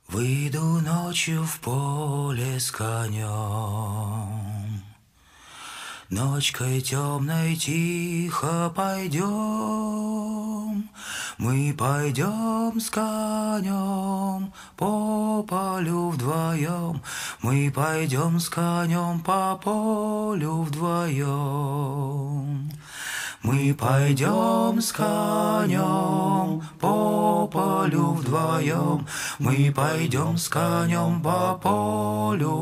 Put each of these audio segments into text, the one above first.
Выйду ночью в поле с конем, ночкой темной тихо пойдем. Мы пойдем с конем по полю вдвоем. Мы пойдем с конем по полю вдвоем. Мы пойдем с конем по полю вдвоем. Мы пойдем с конем по полю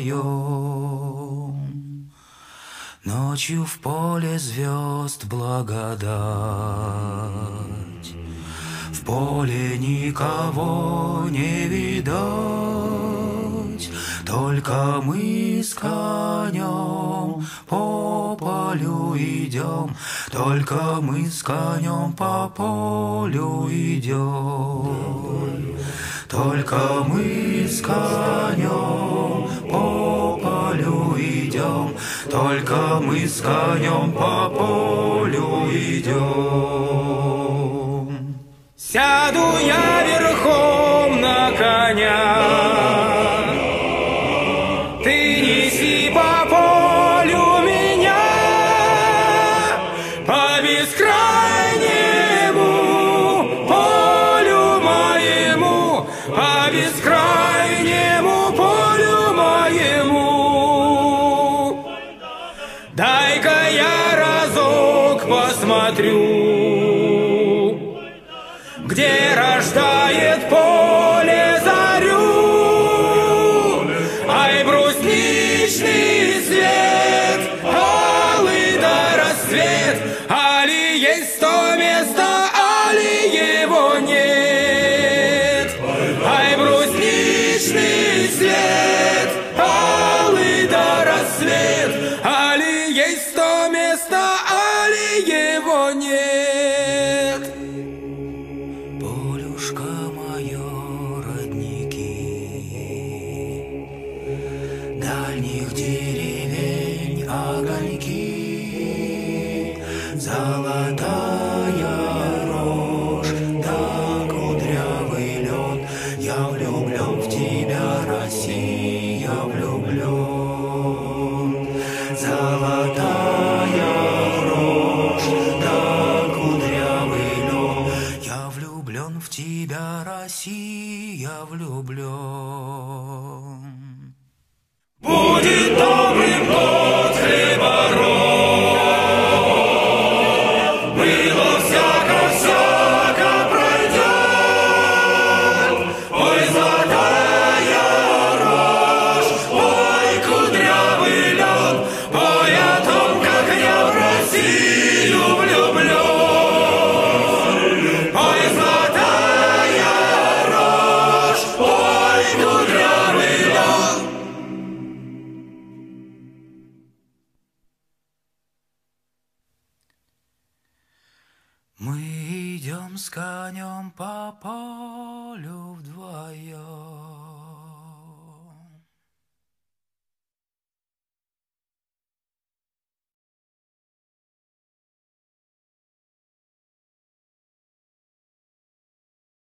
вдвоем. Ночью в поле звезд благодать, в поле никого не видать, только мы с конем по полю идем, только мы с конем по полю идем, только мы с конем по полю идем, только мы с конем по полю идем. Сяду я верхом на коня, ты неси по полю меня, по бескрайнему полю моему, по бескрайнему полю моему. Дай-ка я разок посмотрю, где рождает поле зарю. Ай, брусничный свет, алый да рассвет, али есть то место, али его нет. Ай, брусничный свет, алый да рассвет, али есть то место, али его нет. Полюшка мое, родники, дальних деревень огоньки, золотая рожь да кудрявый лед. Я влюблен в тебя, Россия, влюблен. Золотая рожь да кудрявый лед. Я влюблен в тебя, Россия, влюблен. Будет добрым год хлебороб, было всяко пройдет. Ой, золотая рожь, ой, кудрявый лед, пой о том, как я в Россию влюблен. Ой, золотая рожь, ой, кудрявый лед. Мы идем с конем по полю вдвоем.